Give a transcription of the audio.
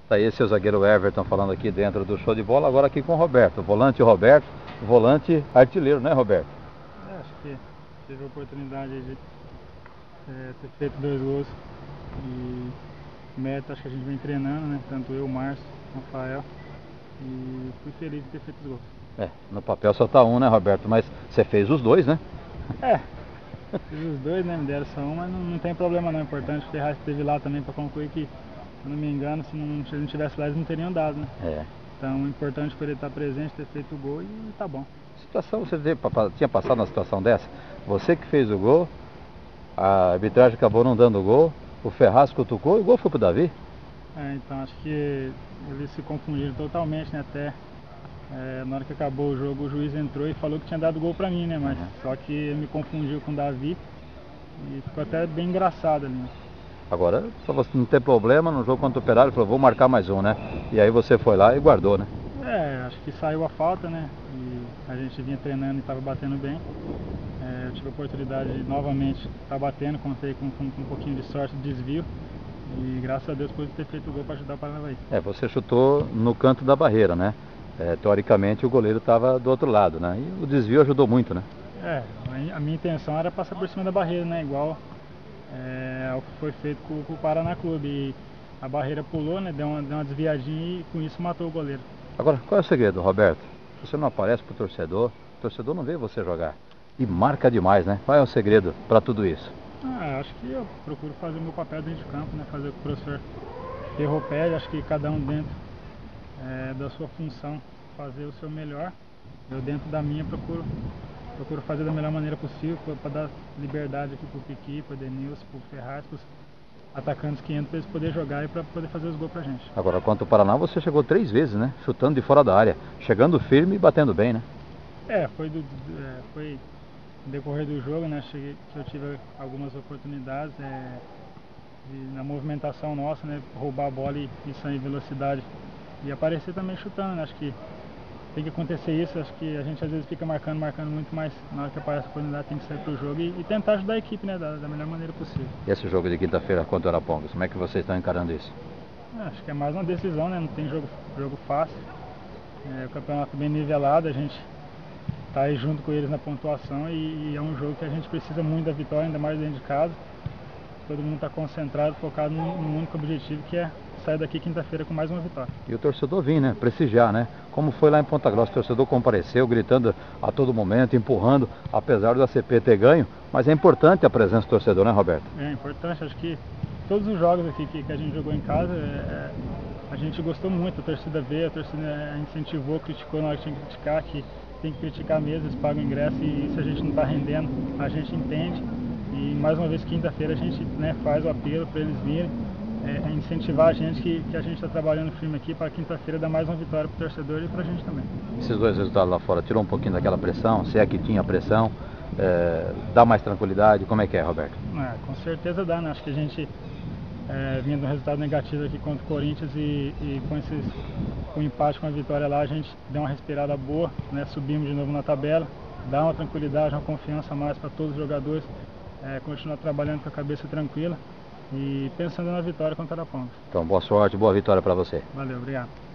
Tá aí seu zagueiro Everton falando aqui dentro do show de bola, agora aqui com o Roberto. Volante Roberto, volante artilheiro, né, Roberto? Acho que tive a oportunidade de ter feito 2 gols e meta, acho que a gente vem treinando, né? Tanto eu, Márcio, Rafael, e fui feliz de ter feito os gols. É, no papel só tá um, né, Roberto? Mas você fez os dois, né? É, fiz os dois, né? Me deram só um, mas não tem problema não. O importante é que o Ferraz esteve lá também para concluir que, se eu não me engano, se ele não tivesse lá, eles não teriam dado, né? É. Então, o importante foi ele estar presente, ter feito o gol e tá bom. Situação, você tinha passado uma situação dessa? Você que fez o gol, a arbitragem acabou não dando o gol, o Ferraz cutucou e o gol foi pro Davi? Então acho que eles se confundiram totalmente, né? Até na hora que acabou o jogo, o juiz entrou e falou que tinha dado gol pra mim, né? Mas só que ele me confundiu com o Davi e ficou até bem engraçado ali, né? Agora, pra você não ter problema, no jogo contra o Operário, ele falou, vou marcar mais um, né? E aí você foi lá e guardou, né? Acho que saiu a falta, né? E a gente vinha treinando e estava batendo bem. Eu tive a oportunidade de novamente estar batendo, contei com um pouquinho de sorte de desvio. E graças a Deus pude ter feito o gol para ajudar o Paranavaí. Você chutou no canto da barreira, né? Teoricamente o goleiro estava do outro lado, né? E o desvio ajudou muito, né? A minha intenção era passar por cima da barreira, né? Igual ao que foi feito com o Paraná Clube. E a barreira pulou, né? Deu uma desviadinha e com isso matou o goleiro. Agora, qual é o segredo, Roberto? Você não aparece pro torcedor, o torcedor não vê você jogar. E marca demais, né? Qual é o segredo para tudo isso? Acho que eu procuro fazer o meu papel dentro de campo, né? Fazer o que o professor Ferro pede, acho que cada um dentro da sua função fazer o seu melhor. Eu dentro da minha procuro fazer da melhor maneira possível para dar liberdade aqui pro Piqui, pro Denilson, pro Ferraz, pros atacantes que entram para eles poderem jogar e para poder fazer os gols pra gente. Agora, quanto ao Paraná, você chegou 3 vezes, né? Chutando de fora da área, chegando firme e batendo bem, né? Foi no decorrer do jogo, né? Que eu tive algumas oportunidades na movimentação nossa, né? Roubar a bola e sair em velocidade e aparecer também chutando, né? Acho que tem que acontecer isso, acho que a gente às vezes fica marcando muito, mas na hora que aparece a oportunidade tem que sair pro jogo e tentar ajudar a equipe, né? Da melhor maneira possível. E esse jogo de quinta-feira contra o Arapongas, como é que vocês estão encarando isso? Acho que é mais uma decisão, né? Não tem jogo fácil. O campeonato bem nivelado, a gente tá aí junto com eles na pontuação e é um jogo que a gente precisa muito da vitória, ainda mais dentro de casa. Todo mundo está concentrado, focado num único objetivo, que é sair daqui quinta-feira com mais uma vitória. E o torcedor vir, né? Prestigiar, né? Como foi lá em Ponta Grossa, o torcedor compareceu, gritando a todo momento, empurrando, apesar do ACP ter ganho. Mas é importante a presença do torcedor, né, Roberto? É importante, acho que todos os jogos aqui que a gente jogou em casa, a gente gostou muito, a torcida veio, a torcida incentivou, criticou na hora que tinha que criticar, que tem que criticar mesmo, eles pagam ingresso e se a gente não está rendendo, a gente entende. E mais uma vez, quinta-feira, a gente faz o apelo para eles virem, incentivar a gente que a gente está trabalhando firme aqui para quinta-feira dar mais uma vitória para o torcedor e para a gente também. Esses dois resultados lá fora tirou um pouquinho daquela pressão, se é que tinha pressão, dá mais tranquilidade, como é que é, Roberto? Com certeza dá, né? Acho que a gente vinha de um resultado negativo aqui contra o Corinthians e com o empate, com a vitória lá, a gente deu uma respirada boa, né? Subimos de novo na tabela, dá uma tranquilidade, uma confiança a mais para todos os jogadores, continuar trabalhando com a cabeça tranquila e pensando na vitória contra a Arapongas. Então, boa sorte, boa vitória para você. Valeu, obrigado.